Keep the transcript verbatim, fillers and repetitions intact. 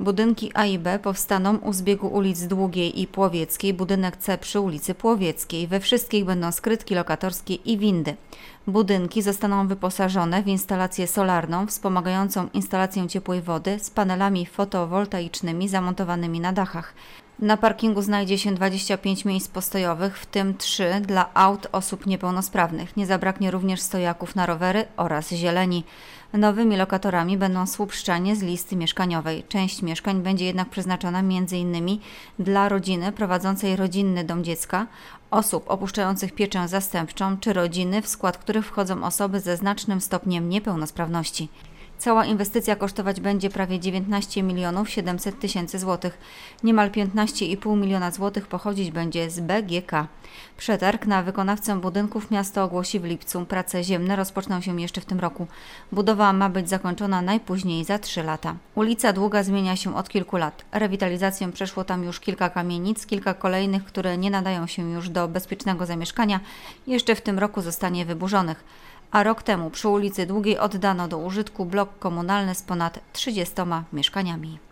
Budynki A i B powstaną u zbiegu ulic Długiej i Płowieckiej, budynek C przy ulicy Płowieckiej. We wszystkich będą skrytki lokatorskie i windy. Budynki zostaną wyposażone w instalację solarną wspomagającą instalację ciepłej wody z panelami fotowoltaicznymi zamontowanymi na dachach. Na parkingu znajdzie się dwadzieścia pięć miejsc postojowych, w tym trzy dla aut osób niepełnosprawnych. Nie zabraknie również stojaków na rowery oraz zieleni. Nowymi lokatorami będą słupszczanie z listy mieszkaniowej. Część mieszkań będzie jednak przeznaczona między innymi dla rodziny prowadzącej rodzinny dom dziecka, osób opuszczających pieczę zastępczą czy rodziny, w skład których wchodzą osoby ze znacznym stopniem niepełnosprawności. Cała inwestycja kosztować będzie prawie dziewiętnaście milionów siedemset tysięcy złotych. Niemal piętnaście i pół miliona złotych pochodzić będzie z B G K. Przetarg na wykonawcę budynków miasto ogłosi w lipcu. Prace ziemne rozpoczną się jeszcze w tym roku. Budowa ma być zakończona najpóźniej za trzy lata. Ulica Długa zmienia się od kilku lat. Rewitalizację przeszło tam już kilka kamienic, kilka kolejnych, które nie nadają się już do bezpiecznego zamieszkania, jeszcze w tym roku zostanie wyburzonych. A rok temu przy ulicy Długiej oddano do użytku blok komunalny z ponad trzydziestoma mieszkaniami.